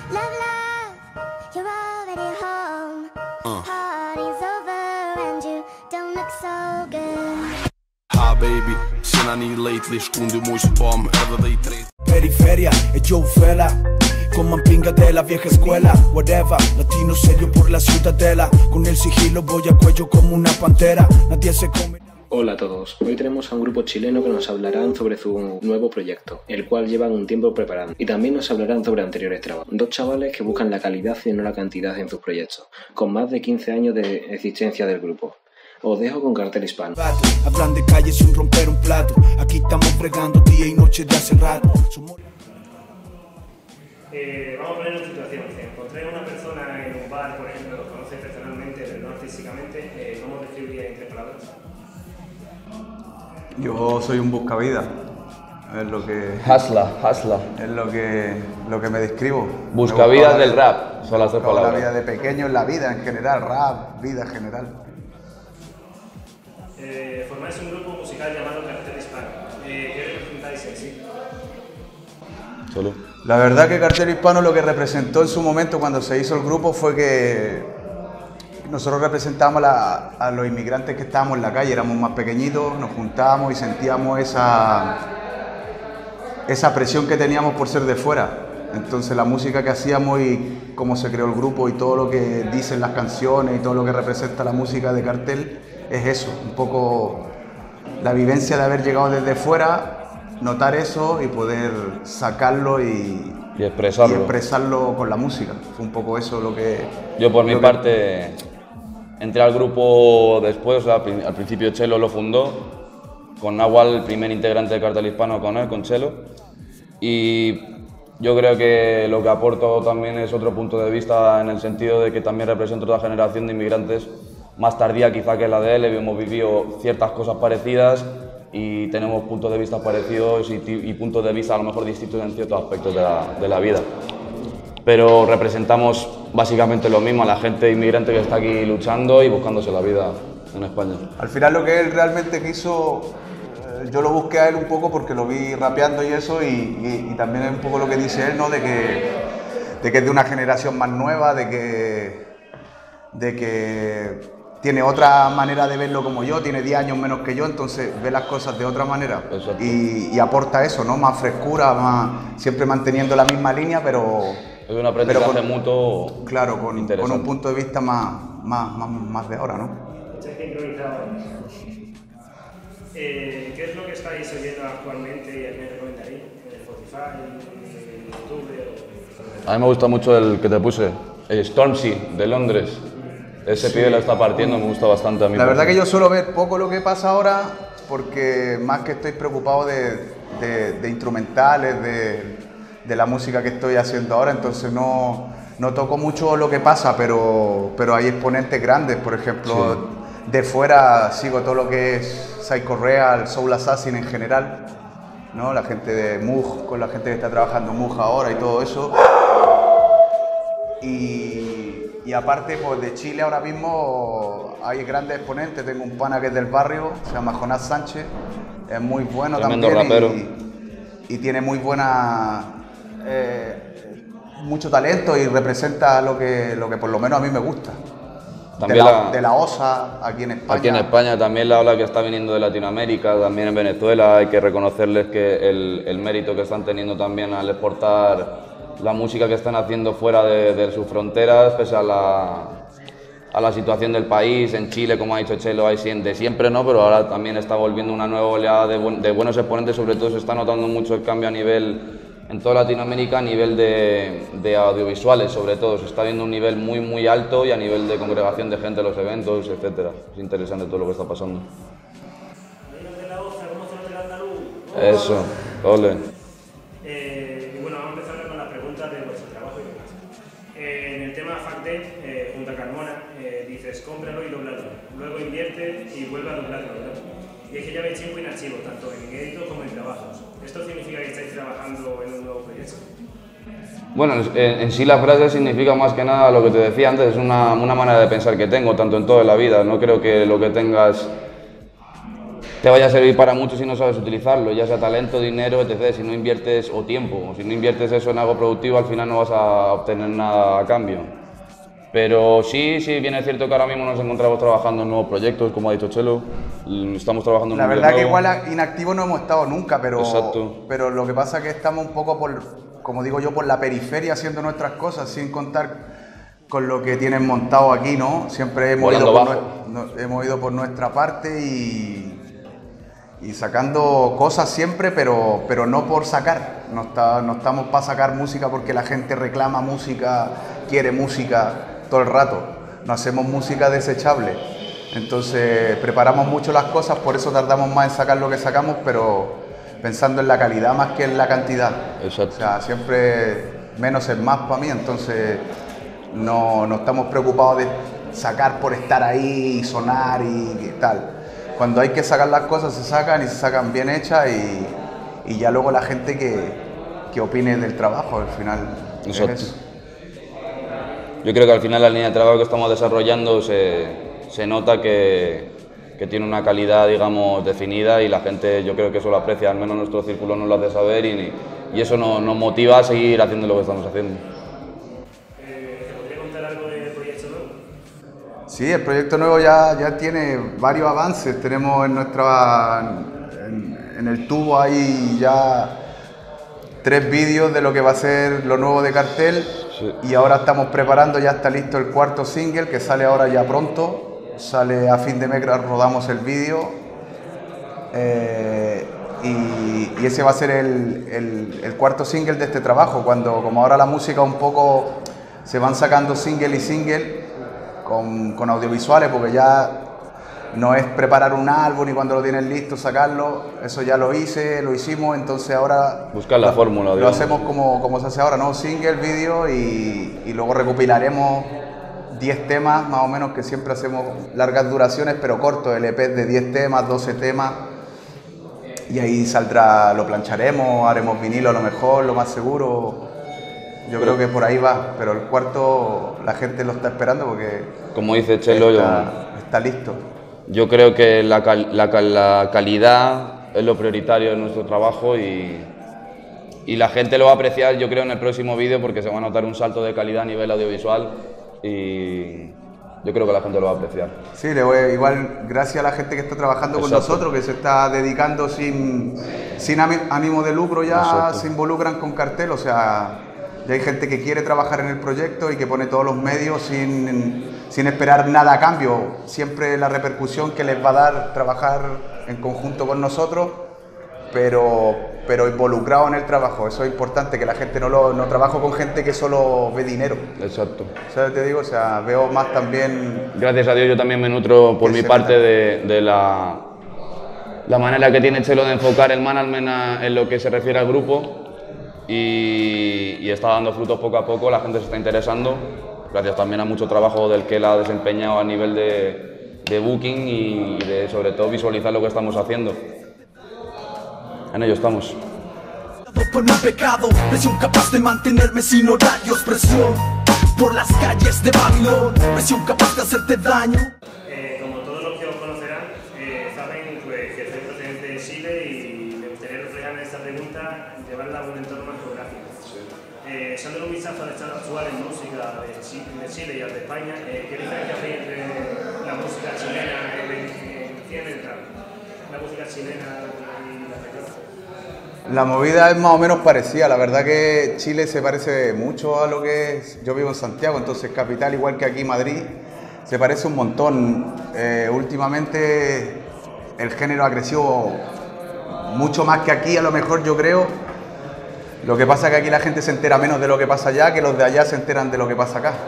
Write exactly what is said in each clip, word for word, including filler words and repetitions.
Love, love, you're already home. Uh. Party's over and you don't look so good. Hi baby, seen I need lately, scundi muy spam, era dei tre. Periferia e Joe Fela, con mampinga de la vieja escuela. Whatever, latino serio por la ciudadela. Con el sigilo voy a cuello como una pantera. Nadie se come. Hola a todos, hoy tenemos a un grupo chileno que nos hablarán sobre su nuevo proyecto, el cual llevan un tiempo preparando, y también nos hablarán sobre anteriores trabajos. Dos chavales que buscan la calidad y no la cantidad en sus proyectos, con más de quince años de existencia del grupo. Os dejo con Cartel Hispano. Hablan de calle sin romper un plato, aquí estamos bregando día y noche de hace rato. Eh, vamos a poner una situación, si encontráis una persona en un bar, por ejemplo, os conocéis personalmente, pero no físicamente, eh, ¿cómo describiríais en tres palabras? Yo soy un buscavidas, es lo que... Hasla, hasla. Es lo que, lo que me describo. Buscavidas del rap, son las tres palabras. La vida de pequeño, en la vida en general, rap, vida en general. Eh, formáis un grupo musical llamado Cartel Hispano. Eh, ¿Qué representáis en sí? Solo. La verdad que Cartel Hispano lo que representó en su momento cuando se hizo el grupo fue que nosotros representábamos la, a los inmigrantes que estábamos en la calle, éramos más pequeñitos, nos juntábamos y sentíamos esa, esa presión que teníamos por ser de fuera. Entonces la música que hacíamos y cómo se creó el grupo y todo lo que dicen las canciones y todo lo que representa la música de Cartel es eso, un poco la vivencia de haber llegado desde fuera, notar eso y poder sacarlo y, y, expresarlo. y expresarlo con la música. Fue un poco eso lo que... Yo por mi que... parte entré al grupo después, o sea, al principio Chelo lo fundó, con Nahual, el primer integrante de Cartel Hispano, con él, con Chelo, y yo creo que lo que aporto también es otro punto de vista en el sentido de que también represento otra generación de inmigrantes más tardía quizá que la de él, hemos vivido ciertas cosas parecidas y tenemos puntos de vista parecidos y, y puntos de vista a lo mejor distintos en ciertos aspectos de la, de la vida. Pero representamos básicamente lo mismo a la gente inmigrante que está aquí luchando y buscándose la vida en España. Al final lo que él realmente quiso, eh, yo lo busqué a él un poco porque lo vi rapeando y eso, y, y, y también es un poco lo que dice él, ¿no? De que, de que es de una generación más nueva, de que, de que tiene otra manera de verlo como yo, tiene diez años menos que yo, entonces ve las cosas de otra manera y, y aporta eso, ¿no? Más frescura, más, siempre manteniendo la misma línea, pero... Es un aprendizaje mutuo. Claro, con, con un punto de vista más, más, más, más de ahora, ¿no? Eh, ¿Qué es lo que estáis oyendo actualmente y me recomendaréis? ¿En Spotify, en YouTube? A mí me gusta mucho el que te puse, el Stormzy, de Londres. Ese sí. pibe lo está partiendo, me gusta bastante a mí. La verdad que yo suelo ver poco lo que pasa ahora, porque más que estoy preocupado de, de, de instrumentales, de, de la música que estoy haciendo ahora, entonces no, no toco mucho lo que pasa, pero, pero hay exponentes grandes, por ejemplo, sí. De fuera sigo todo lo que es Psycho Real, Soul Assassin en general, ¿no? La gente de Moog, con la gente que está trabajando Moog ahora y todo eso. Y, y aparte, pues de Chile ahora mismo hay grandes exponentes, tengo un pana que es del barrio, se llama Jonás Sánchez, es muy bueno Tremendo también rapero. Y, y tiene muy buena, eh, mucho talento y representa lo que, lo que por lo menos a mí me gusta. También de, la, la, de la OSA, aquí en España. Aquí en España también la ola que está viniendo de Latinoamérica, también en Venezuela, hay que reconocerles que el, el mérito que están teniendo también al exportar la música que están haciendo fuera de, de sus fronteras, pese a la, a la situación del país. En Chile, como ha dicho Chelo, hay de siempre, ¿no? Pero ahora también está volviendo una nueva oleada de, buen, de buenos exponentes, sobre todo se está notando mucho el cambio a nivel, en toda Latinoamérica, a nivel de, de audiovisuales, sobre todo. Se está viendo un nivel muy, muy alto y a nivel de congregación de gente en los eventos, etcétera. Es interesante todo lo que está pasando. Eso, ole. Eh, y bueno, vamos a empezar con las preguntas de vuestro trabajo y demás. Eh, en el tema Fact Day, eh, junto a Carmona, eh, dices cómpralo y doblalo. Luego invierte y vuelve a doblarlo, ¿no? Y es que ya veis tiempo en archivo, tanto en inéditos como en trabajos. ¿Esto significa que estáis trabajando en un nuevo proyecto? Bueno, en, en sí la frase significa más que nada lo que te decía antes, es una, una manera de pensar que tengo, tanto en toda la vida. No creo que lo que tengas te vaya a servir para mucho si no sabes utilizarlo, ya sea talento, dinero, etcétera. Si no inviertes, o tiempo, o si no inviertes eso en algo productivo, al final no vas a obtener nada a cambio. Pero sí, sí, bien es cierto que ahora mismo nos encontramos trabajando en nuevos proyectos, como ha dicho Chelo. Estamos trabajando en La un verdad nuevo. que igual inactivos no hemos estado nunca, pero, Exacto. pero lo que pasa es que estamos un poco por, como digo yo, por la periferia haciendo nuestras cosas, sin contar con lo que tienen montado aquí, ¿no? Siempre hemos, ido por, no, hemos ido por nuestra parte y, y sacando cosas siempre, pero, pero no por sacar. No, está, no estamos para sacar música porque la gente reclama música, quiere música todo el rato. No hacemos música desechable. Entonces preparamos mucho las cosas, por eso tardamos más en sacar lo que sacamos, pero pensando en la calidad más que en la cantidad. Exacto. O sea, siempre menos es más para mí, entonces no, no estamos preocupados de sacar por estar ahí y sonar y, y tal. Cuando hay que sacar las cosas se sacan y se sacan bien hechas y, y ya luego la gente que, que opine del trabajo al final. Exacto. Es eso. Yo creo que al final la línea de trabajo que estamos desarrollando se, se nota que, que tiene una calidad, digamos, definida y la gente, yo creo que eso lo aprecia, al menos nuestro círculo nos lo hace saber y, y eso nos, nos motiva a seguir haciendo lo que estamos haciendo. Eh, ¿Te podría contar algo del proyecto nuevo? Sí, el proyecto nuevo ya, ya tiene varios avances. Tenemos en nuestra en, en el tubo ahí ya tres vídeos de lo que va a ser lo nuevo de Cartel. Sí. Y ahora estamos preparando, ya está listo el cuarto single que sale ahora ya pronto. Sale a fin de mes, rodamos el vídeo. Eh, y, y ese va a ser el, el, el cuarto single de este trabajo. Cuando, como ahora la música un poco se van sacando single y single con, con audiovisuales, porque ya no es preparar un álbum y cuando lo tienes listo sacarlo, eso ya lo hice, lo hicimos, entonces ahora buscar la lo, fórmula, lo digamos. hacemos como, como se hace ahora, ¿no? Single, vídeo y, y luego recopilaremos diez temas más o menos, que siempre hacemos largas duraciones pero cortos, L P de diez temas, doce temas y ahí saldrá, lo plancharemos, haremos vinilo a lo mejor, lo más seguro. Yo creo que por ahí va, pero el cuarto la gente lo está esperando porque como dice Chelo, está, yo, está listo. Yo creo que la, cal, la, la calidad es lo prioritario de nuestro trabajo y, y la gente lo va a apreciar, yo creo, en el próximo vídeo porque se va a notar un salto de calidad a nivel audiovisual y yo creo que la gente lo va a apreciar. Sí, le voy, igual gracias a la gente que está trabajando Exacto. con nosotros, que se está dedicando sin, sin ánimo de lucro ya, Exacto. se involucran con Cartel, o sea, ya hay gente que quiere trabajar en el proyecto y que pone todos los medios sin, sin esperar nada a cambio. Siempre la repercusión que les va a dar trabajar en conjunto con nosotros, pero, pero involucrado en el trabajo. Eso es importante, que la gente no lo no trabajo con gente que solo ve dinero. Exacto. ¿Sabes? Te digo, o sea, veo más también... Gracias a Dios yo también me nutro por mi parte de, de la, la manera que tiene Chelo de enfocar el management en lo que se refiere al grupo. Y, y está dando frutos poco a poco, la gente se está interesando, gracias también a mucho trabajo del que él ha desempeñado a nivel de, de booking y de sobre todo visualizar lo que estamos haciendo. En ello estamos. Por mi pecado, presión capaz de mantenerme sin horarios, presión por las calles de Babilón, presión capaz de hacerte daño. Eh, como todos los que os conocerán, eh, saben pues, que soy procedente de Chile y me gustaría reflejar en esta pregunta, llevarla a un entorno más geográfico. Sí. Eh, echándole un vistazo al estado actual en música de Chile y al de España, eh, ¿qué diferencia hay entre la música chilena en la música chilena y la regional? La movida es más o menos parecida, la verdad que Chile se parece mucho a lo que es, yo vivo en Santiago, entonces capital igual que aquí Madrid, se parece un montón. Eh, últimamente el género ha crecido mucho más que aquí, a lo mejor yo creo. Lo que pasa es que aquí la gente se entera menos de lo que pasa allá, que los de allá se enteran de lo que pasa acá.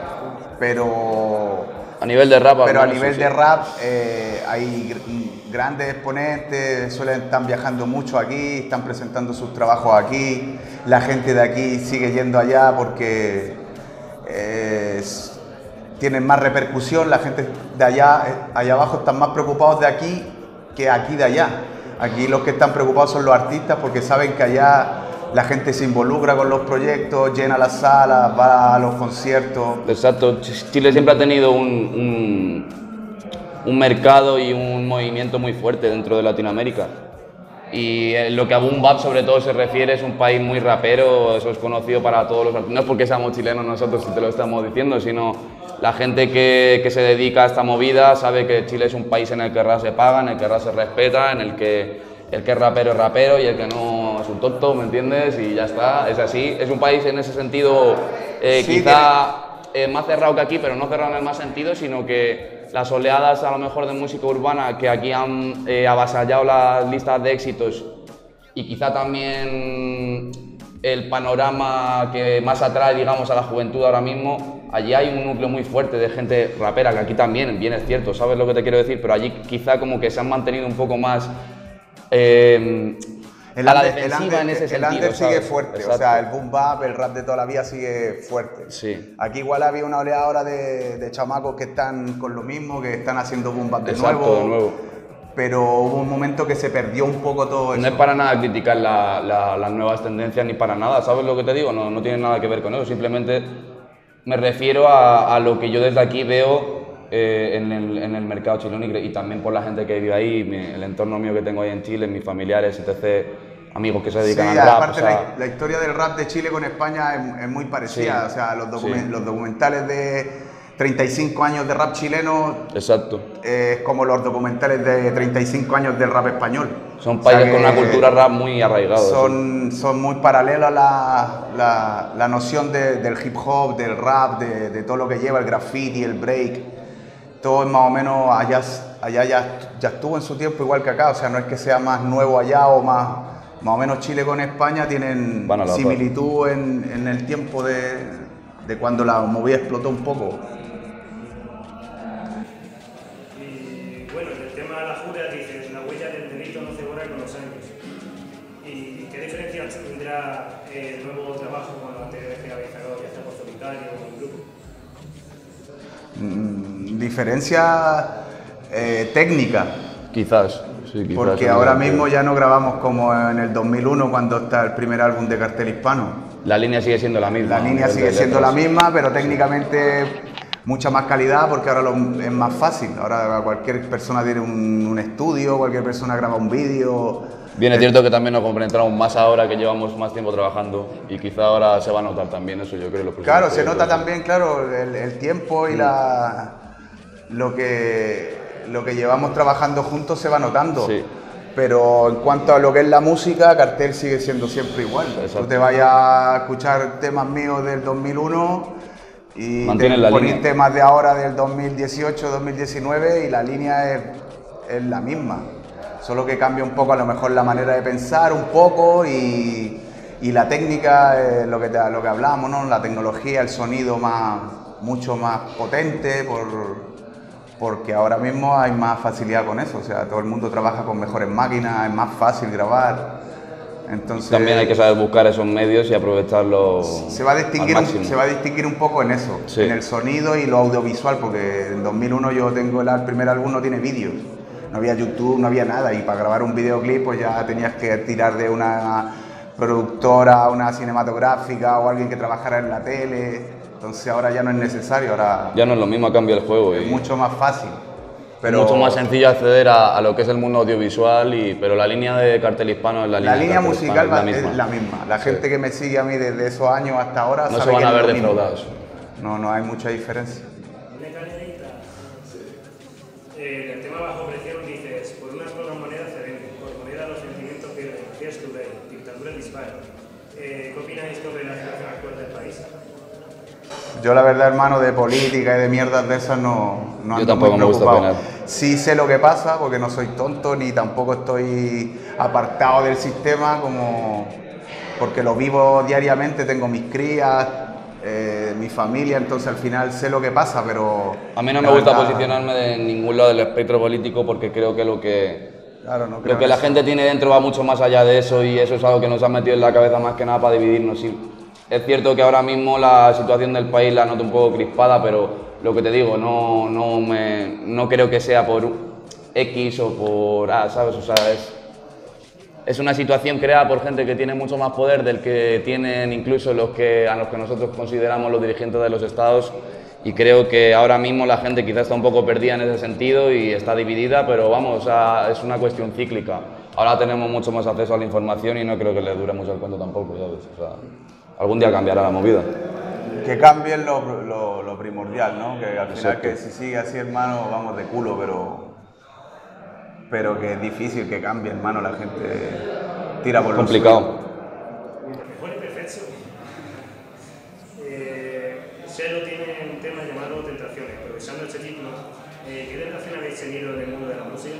Pero a nivel de rap, pero a nivel sí, de rap eh, hay grandes exponentes, suelen estar viajando mucho aquí, están presentando sus trabajos aquí. La gente de aquí sigue yendo allá porque eh, tienen más repercusión. La gente de allá, allá abajo, están más preocupados de aquí que aquí de allá. Aquí los que están preocupados son los artistas porque saben que allá la gente se involucra con los proyectos, llena las salas, va a los conciertos. Exacto. Chile siempre ha tenido un, un, un mercado y un movimiento muy fuerte dentro de Latinoamérica. Y en lo que a boom bap sobre todo se refiere, es un país muy rapero, eso es conocido para todos los artistas. No es porque seamos chilenos nosotros si te lo estamos diciendo, sino la gente que, que se dedica a esta movida sabe que Chile es un país en el que rap se paga, en el que rap se respeta, en el que el que es rapero es rapero y el que no es un tonto, ¿me entiendes? Y ya está, es así. Es un país en ese sentido eh, sí, quizá eh, más cerrado que aquí, pero no cerrado en el más sentido, sino que las oleadas a lo mejor de música urbana que aquí han eh, avasallado las listas de éxitos y quizá también el panorama que más atrae, digamos, a la juventud ahora mismo, allí hay un núcleo muy fuerte de gente rapera, que aquí también, bien es cierto, ¿sabes lo que te quiero decir? Pero allí quizá como que se han mantenido un poco más eh, el a la under, defensiva el under, en ese el sentido. under sigue ¿sabes? fuerte, Exacto. O sea, el boom bap, el rap de toda la vida sigue fuerte. Sí. Aquí igual había una oleada ahora de, de chamacos que están con lo mismo, que están haciendo boom bap de, Exacto, nuevo, de nuevo. Pero hubo un momento que se perdió un poco todo eso. No es para nada criticar la, la, las nuevas tendencias ni para nada, ¿sabes lo que te digo? No, no tiene nada que ver con eso, simplemente me refiero a, a lo que yo desde aquí veo eh, en, el, en el mercado chileno y, y también por la gente que vive ahí, mi, el entorno mío que tengo ahí en Chile, mis familiares, etcétera, amigos que se dedican sí, al rap. Aparte o sea, la, la historia del rap de Chile con España es, es muy parecida, sí, o sea, los, document, sí. los documentales de treinta y cinco años de rap chileno exacto. es como los documentales de treinta y cinco años del rap español. Son países o sea con una cultura rap muy arraigada. Son, sí. son muy paralelos a la, la, la noción de, del hip hop, del rap, de, de todo lo que lleva el graffiti, el break. Todo es más o menos, allá, allá ya, ya estuvo en su tiempo igual que acá, o sea, no es que sea más nuevo allá o más, más o menos Chile con España tienen similitud en, en el tiempo de, de cuando la movida explotó un poco. Y bueno, en el tema de la jura dices, la huella del delito no se borra con los años. ¿Y qué diferencia tendrá el nuevo trabajo con lo anterior que habéis sacado, ya sea por solitario o en grupo? Mm, diferencia eh, técnica. Quizás, sí, quizás. Porque ahora mismo ya no grabamos como en el dos mil uno cuando está el primer álbum de Cartel Hispano. La línea sigue siendo la misma. La línea sigue siendo la misma, pero técnicamente mucha más calidad porque ahora lo, es más fácil. Ahora cualquier persona tiene un, un estudio, cualquier persona graba un vídeo. Bien, es cierto que también nos compenetramos más ahora que llevamos más tiempo trabajando y quizá ahora se va a notar también eso, yo creo. Los claro, se nota también, claro, el, el tiempo y mm. la, lo, que, lo que llevamos trabajando juntos se va notando. Sí. Pero en cuanto a lo que es la música, Cartel sigue siendo siempre igual. Exacto. Tú te vayas a escuchar temas míos del dos mil uno y te pones temas de ahora del dos mil dieciocho, dos mil diecinueve y la línea es, es la misma. Solo que cambia un poco a lo mejor la manera de pensar un poco y, y la técnica, eh, lo, que te, lo que hablamos, ¿no? La tecnología, el sonido más, mucho más potente, por, porque ahora mismo hay más facilidad con eso, o sea, todo el mundo trabaja con mejores máquinas, es más fácil grabar. Entonces, también hay que saber buscar esos medios y aprovecharlos. Se va a distinguir, un, se va a distinguir un poco en eso, sí. En el sonido y lo audiovisual, porque en dos mil uno yo tengo el, el primer álbum, no tiene vídeos. No había YouTube, no había nada, y para grabar un videoclip pues ya tenías que tirar de una productora, una cinematográfica o alguien que trabajara en la tele. Entonces ahora ya no es necesario, ahora... Ya no es lo mismo, cambia el juego. Es y mucho más fácil. Pero... mucho más sencillo acceder a, a lo que es el mundo audiovisual, y, pero la línea de Cartel Hispano es la línea La línea musical es la, es la misma. La gente sí. que me sigue a mí desde esos años hasta ahora no sabe se van que a es ver lo defraudados. Mismo. No, no hay mucha diferencia. Eh, el tema bajo presión dices, por unas pocas monedas se venden, por moneda los sentimientos pierden, Fears Today, dictadura dispara. Eh, ¿Qué opináis sobre la situación actual del país? Yo la verdad, hermano, de política y de mierdas de esas no, no ando tampoco muy me gusta preocupado. opinar. Sí sé lo que pasa porque no soy tonto ni tampoco estoy apartado del sistema, como porque lo vivo diariamente, tengo mis crías, eh, mi familia, entonces al final sé lo que pasa, pero... A mí no me gusta verdad, posicionarme de ningún lado del espectro político porque creo que lo que, claro, no creo lo que la eso. gente tiene dentro va mucho más allá de eso, y eso es algo que nos ha metido en la cabeza más que nada para dividirnos. Sí, es cierto que ahora mismo la situación del país la noto un poco crispada, pero lo que te digo, no, no, me, no creo que sea por X o por... Ah, ¿sabes? O sea, es... es una situación creada por gente que tiene mucho más poder del que tienen incluso los que, a los que nosotros consideramos los dirigentes de los estados, y creo que ahora mismo la gente quizás está un poco perdida en ese sentido y está dividida, pero vamos, a, es una cuestión cíclica. Ahora tenemos mucho más acceso a la información y no creo que le dure mucho el cuento tampoco, ¿sabes? O sea, algún día cambiará la movida. Que cambie lo, lo, lo primordial, ¿no? Que al final, Exacto. que si sigue así, hermano, vamos de culo, pero... Pero que es difícil que cambie, hermano, la gente tira por lo complicado. Mejor y perfecto. Eh, Chelo tiene un tema llamado Tentaciones, aprovechando este título, eh, ¿qué tentación habéis tenido en el mundo de la música?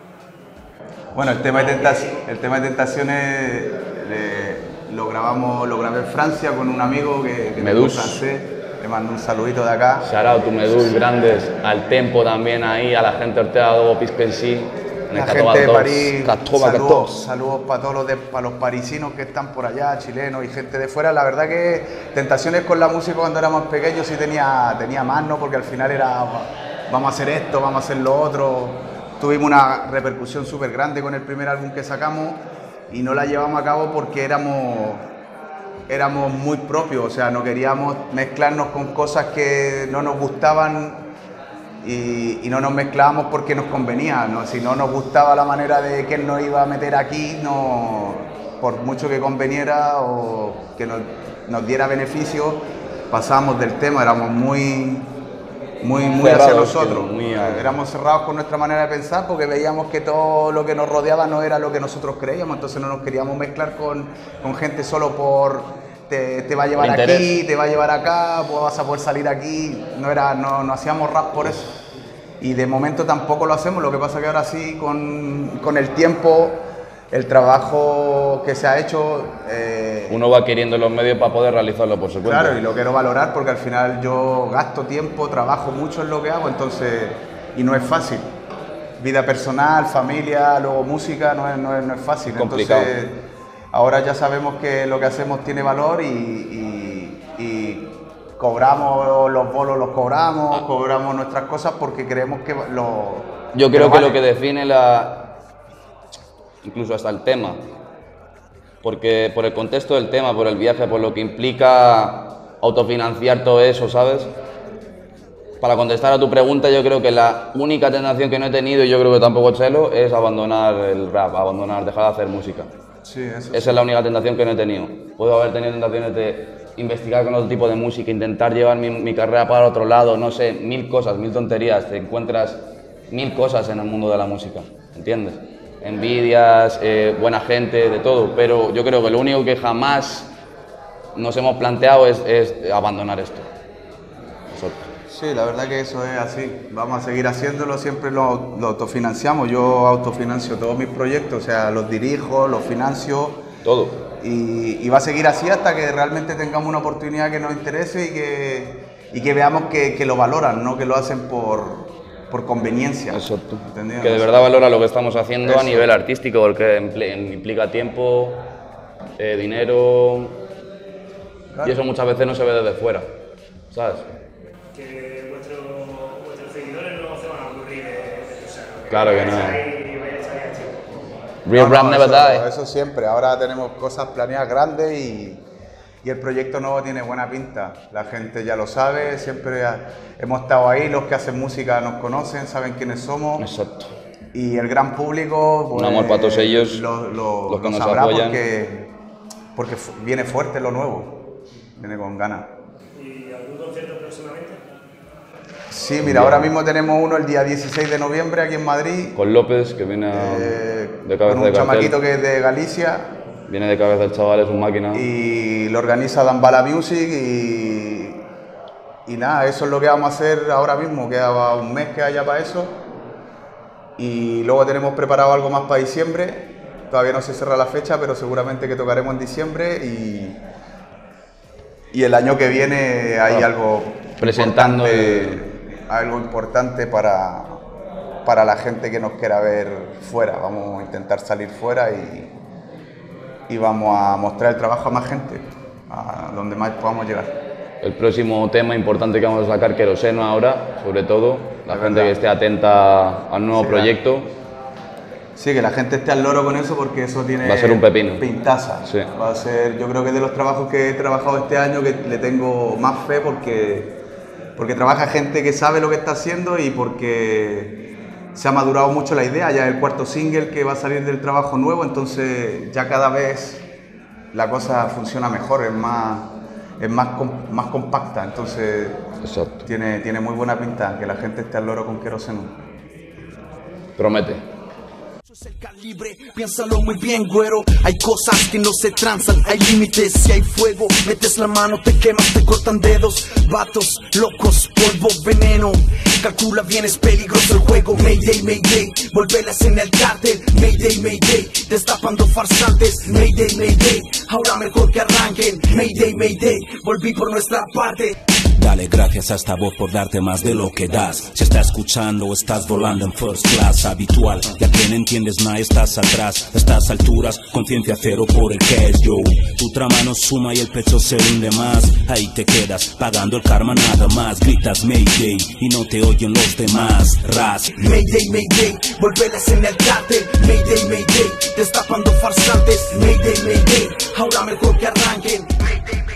Bueno, el tema de, tentas, el tema de Tentaciones le, lo grabamos, lo grabé en Francia con un amigo que, que Medús. francés. Le mando un saludito de acá. Shout out to Medús, grandes, al Tempo también ahí, a la gente Ortega Dobo Pispensi. La gente de París, saludos, saludos para todos los, de, para los parisinos que están por allá, chilenos y gente de fuera. La verdad que Tentaciones con la música cuando éramos pequeños sí tenía, tenía más, ¿no? Porque al final era, vamos a hacer esto, vamos a hacer lo otro. Tuvimos una repercusión súper grande con el primer álbum que sacamos y no la llevamos a cabo porque éramos, éramos muy propios, o sea, no queríamos mezclarnos con cosas que no nos gustaban. Y, y no nos mezclábamos porque nos convenía, ¿no? Si no nos gustaba la manera de que él nos iba a meter aquí, no, por mucho que conveniera o que nos, nos diera beneficio, pasábamos del tema, éramos muy, muy, muy hacia nosotros, muy, éramos cerrados con nuestra manera de pensar porque veíamos que todo lo que nos rodeaba no era lo que nosotros creíamos, entonces no nos queríamos mezclar con, con gente solo por... Te, te va a llevar aquí, te va a llevar acá, pues vas a poder salir aquí. No, era, no, no hacíamos rap por eso. Y de momento tampoco lo hacemos, lo que pasa que ahora sí, con, con el tiempo, el trabajo que se ha hecho... Eh, Uno va adquiriendo los medios para poder realizarlo por su cuenta. Claro, y lo quiero valorar porque al final yo gasto tiempo, trabajo mucho en lo que hago, entonces... Y no es fácil. Vida personal, familia, luego música, no es, no es, no es fácil. Complicado. Entonces, ahora ya sabemos que lo que hacemos tiene valor y, y, y cobramos los bolos, los cobramos, cobramos nuestras cosas porque creemos que lo... Yo creo que, que vale. lo que define la... incluso hasta el tema, porque por el contexto del tema, por el viaje, por lo que implica autofinanciar todo eso, ¿sabes? Para contestar a tu pregunta, yo creo que la única tentación que no he tenido, y yo creo que tampoco Chelo, es abandonar el rap, abandonar, dejar de hacer música. Sí, eso Esa sí. es la única tentación que no he tenido. Puedo haber tenido tentaciones de investigar con otro tipo de música, intentar llevar mi, mi carrera para otro lado, no sé, mil cosas, mil tonterías. Te encuentras mil cosas en el mundo de la música, ¿entiendes? Envidias, eh, buena gente, de todo. Pero yo creo que lo único que jamás nos hemos planteado es, es abandonar esto. Eso. Sí, la verdad que eso es así. Vamos a seguir haciéndolo, siempre lo, lo autofinanciamos. Yo autofinancio todos mis proyectos, o sea, los dirijo, los financio. Todo. Y, y va a seguir así hasta que realmente tengamos una oportunidad que nos interese y que, y que veamos que, que lo valoran, no que lo hacen por, por conveniencia. Exacto. ¿Entendido? Que de verdad valora lo que estamos haciendo Eso. a nivel artístico, porque implica tiempo, eh, dinero, Claro. y eso muchas veces no se ve desde fuera, ¿sabes? Que vuestro, vuestros seguidores no se van a aburrir de, de usar. Claro que no. Vais a ir- vais a estar activos. Real No, rap no, never eso, die. eso siempre. Ahora tenemos cosas planeadas grandes y, y el proyecto nuevo tiene buena pinta. La gente ya lo sabe, siempre ha- hemos estado ahí, los que hacen música nos conocen, saben quiénes somos. Exacto. Y el gran público, pues, Un amor para todos ellos, lo, lo- los que lo nos sabrá apoyan. porque, porque fu- viene fuerte lo nuevo, viene con ganas. ¿Y algún concierto próximamente? Sí, mira, ahora mismo tenemos uno el día dieciséis de noviembre aquí en Madrid, Con López, que viene a- eh, de con cabeza un de chamaquito cartel. que es de Galicia. Viene de cabeza el chaval, es un máquina. Y lo organiza Dambala Music y, y nada, eso es lo que vamos a hacer ahora mismo, queda un mes que haya para eso y luego tenemos preparado algo más para diciembre, todavía no se cierra la fecha, pero seguramente que tocaremos en diciembre y, y el año que viene hay Ah, algo presentando importante, algo importante para, para la gente que nos quiera ver fuera, vamos a intentar salir fuera y y vamos a mostrar el trabajo a más gente, a donde más podamos llegar. El próximo tema importante que vamos a sacar, Queroseno ahora, sobre todo, la Es gente verdad. que esté atenta al nuevo Sí, proyecto. Sí, que la gente esté al loro con eso porque eso tiene... Va a ser un pepino. Pintaza. Sí. Va a ser, yo creo que de los trabajos que he trabajado este año que le tengo más fe porque, porque trabaja gente que sabe lo que está haciendo y porque se ha madurado mucho la idea. Ya es el cuarto single que va a salir del trabajo nuevo, entonces ya cada vez la cosa funciona mejor, es más, es más, más compacta, entonces Exacto. Tiene, tiene muy buena pinta que la gente esté al loro con Queroseno. Promete. Es el calibre, piénsalo muy bien, güero. Hay cosas que no se transan, hay límites. Si hay fuego, metes la mano, te quemas, te cortan dedos. Vatos, locos, polvo, veneno. Calcula bien, es peligroso el juego. Mayday, Mayday, vuelve la escena al cártel. Mayday, Mayday, destapando farsantes. Mayday, Mayday, ahora mejor que arranquen. Mayday, Mayday, volví por nuestra parte. Dale gracias a esta voz por darte más de lo que das. Si estás escuchando o estás volando en first class habitual, ya que no entiendes nada, estás atrás. A estas alturas, conciencia cero por el que es yo. Tu trama no suma y el pecho se hunde más. Ahí te quedas, pagando el karma nada más. Gritas Mayday y no te oyen los demás. Ras. Mayday, Mayday, vuelve la escena al cártel. Mayday, Mayday, destapando farsantes. Mayday, Mayday, ahora mejor que arranquen. Mayday,